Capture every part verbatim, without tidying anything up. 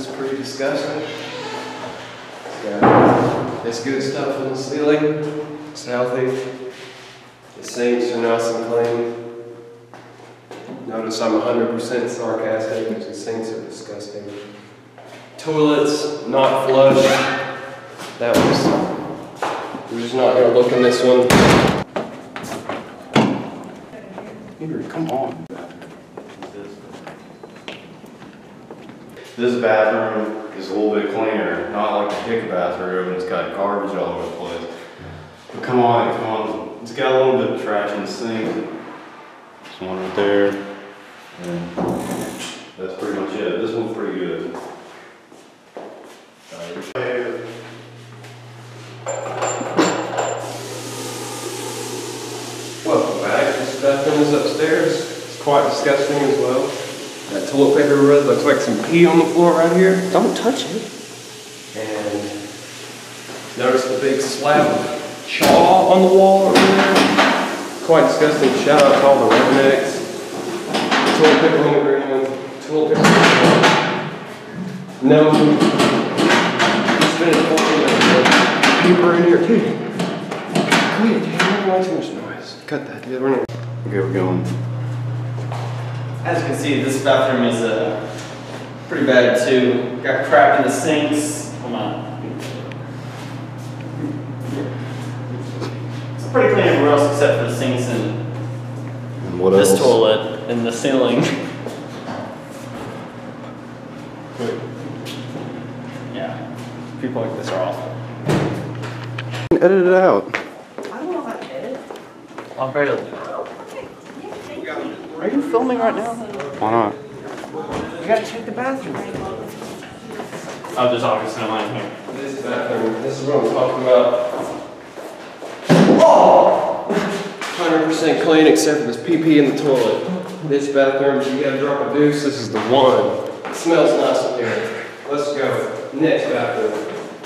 is pretty disgusting. It's got this good stuff in the ceiling. It's healthy. The sinks are nice and clean. Notice I'm one hundred percent sarcastic because the sinks are disgusting. Toilets not flush. That was. We're just not gonna look in this one. Henry, come on. This bathroom is a little bit cleaner, not like the Hick bathroom. It's got garbage all over the place. But come on, come on. It's got a little bit of trash in the sink. There's one right there. And that's pretty much it. This one's pretty good. Welcome back. This bathroom is upstairs. It's quite disgusting as well. That toilet paper roll looks like some pee on the floor right here. Don't touch it. And notice the big slab of chaw on the wall over there. Quite disgusting. Shout out to all the rednecks. Toilet paper on the ground. Toilet paper on the ground. No. It's been important. Paper in here too. Quit. You're making too much noise. Cut that. Yeah, we're not. Okay, we're going. As you can see, this bathroom is uh, pretty bad too. Got crap in the sinks. Come on. It's pretty clean everywhere else except for the sinks and, And what this else? toilet and the ceiling. Yeah, people like this are awful. Edit it out. I don't know how to edit. I'm barely. Are you filming right now? Why not? You gotta check the bathroom. Oh, there's obviously no line here. This bathroom, this is what I'm talking about. Oh! one hundred percent clean except for this pee-pee in the toilet. This bathroom, if you gotta drop a deuce, this is the one. It smells nice in here. Let's go. Next bathroom.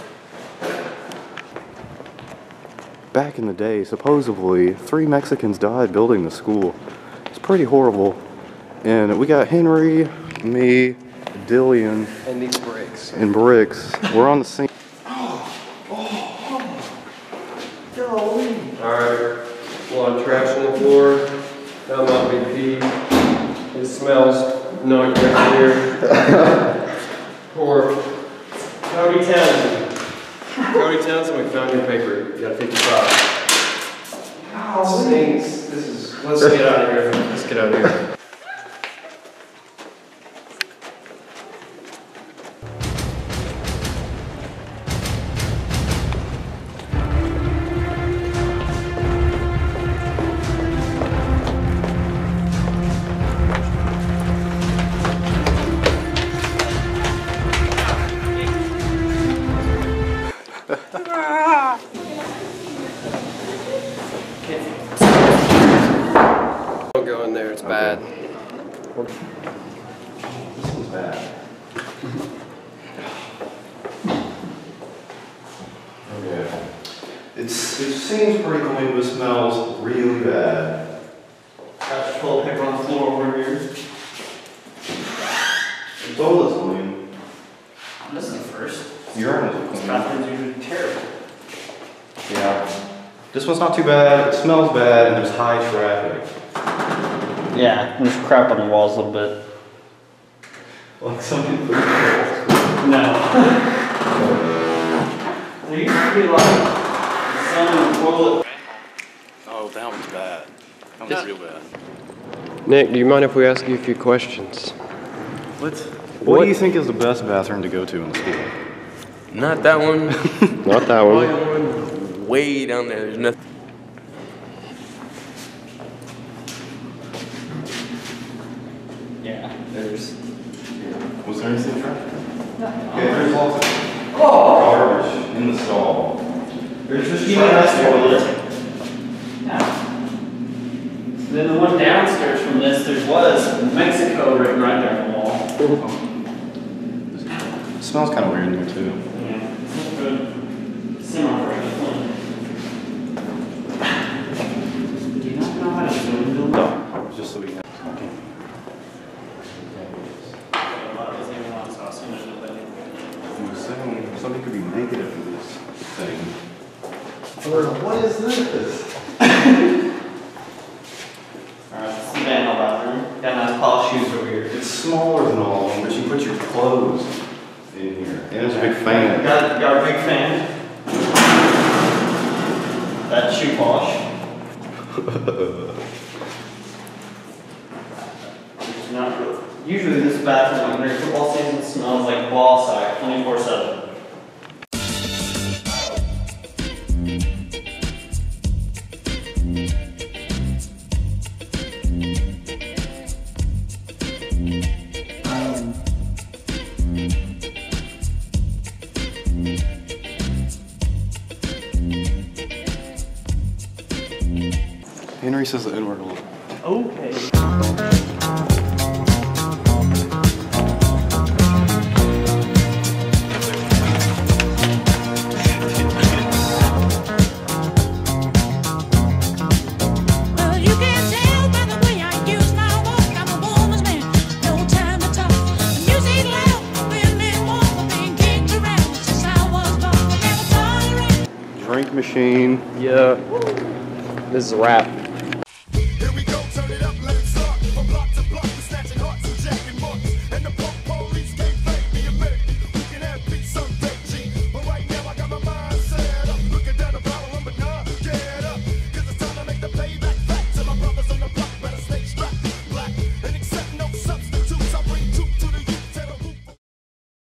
Back in the day, supposedly, three Mexicans died building the school. It's pretty horrible. And we got Henry, me, Dillian, And these bricks. and Bricks. We're on the scene. Alright, a lot of trash on the floor. That might be pee. It smells not good here. Poor Cody Townsend. Cody Townsend, we found your paper. You got fifty-five. Stinks. This is, let's get out of here. Let's get out of here. Don't go in there, it's bad. This one's bad. Okay. It's, it seems pretty clean, but it smells really bad. Got your toilet paper on the floor over here. The toilet's clean. This is the first. Urinals are This clean. bathroom's usually terrible. Yeah. This one's not too bad. It smells bad, and there's high traffic. Yeah, there's crap on the walls a little bit. Like some people. No. There used to be like some toilet. Oh, that one's bad. That one's real bad. Nick, do you mind if we ask you a few questions? What? What do you think is the best bathroom to go to in the school? Not that one. Not that one. Way down there. There's nothing. Yeah, there's. Was there anything traffic? Okay, there's lots of garbage in the stall. There's just Even trash this toilet. everywhere. Yeah. Then the one downstairs from this, there was Mexico written right there on the wall. It smells kind of weird in there too. Yeah, it's not good. Semi-fresh. Do you not know how to zoom build? No, just so we can. A lot of these name sauce in there. saying somebody could be naked in this thing. What is this? Alright, this is the Van Hall bathroom. Got nice polished shoes over here. It's smaller than all of them, but you put your clothes in here. And there's a big fan. Got, got a big fan. That shoe polish. It's not good. Usually this bathroom, like during football season, smells like ball sack twenty-four seven. Henry says the N-word a lot. Okay. Well, you can tell by the way I use my walk. I'm a woman's man, no time to talk. The music loud, women walk, being kicked around since I was born. Never tolerate. Drink machine. Yeah. This is a wrap.